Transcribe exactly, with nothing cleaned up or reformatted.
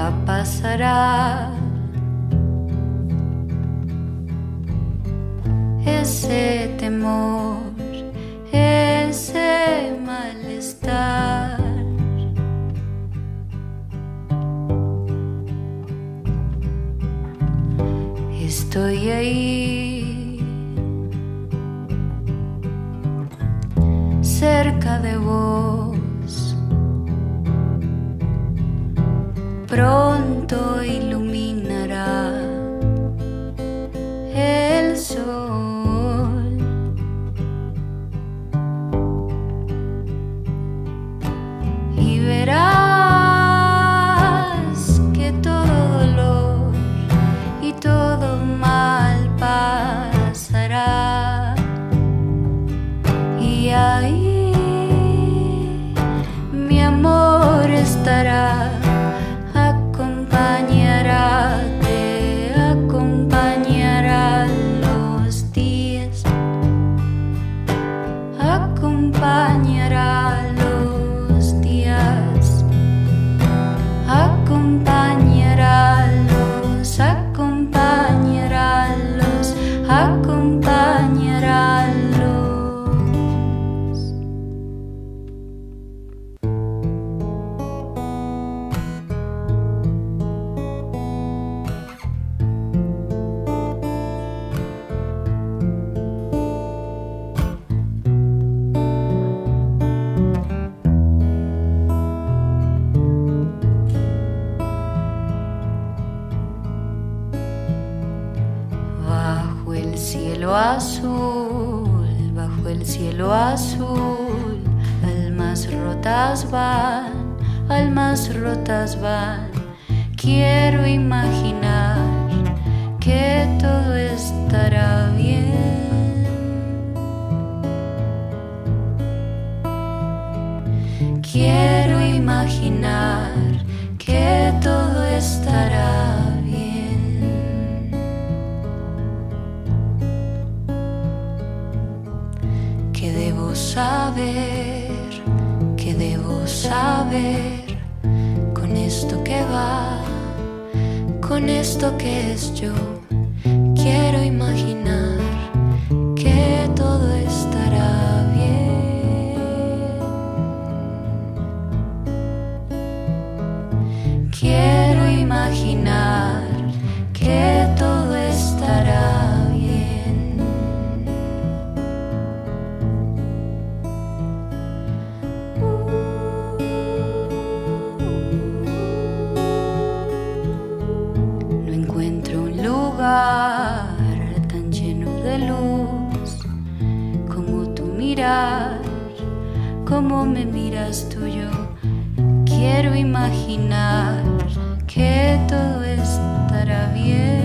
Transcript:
ya pasará. Ese temor, ese malestar. Estoy ahí, cerca de vos. Pronto iluminará el sol y verás que todo dolor y todo mal pasará. Y ahí mi amor estará. Acompañará, te acompañará los días, acompañará los días, acompañará los, acompañará los, acompañará los. Bajo el cielo azul, bajo el cielo azul, almas rotas van, almas rotas van. Quiero imaginar que todo estará bien. Quiero imaginar que todo estará bien. Que debo saber, que debo saber, con esto que va, con esto que es yo. Quiero imaginar que todo estará bien. Quiero imaginar que todo estará bien. No encuentro un lugar tan lleno de luz como tu mirar, como me miras tú yo. Quiero imaginar que todo estará bien.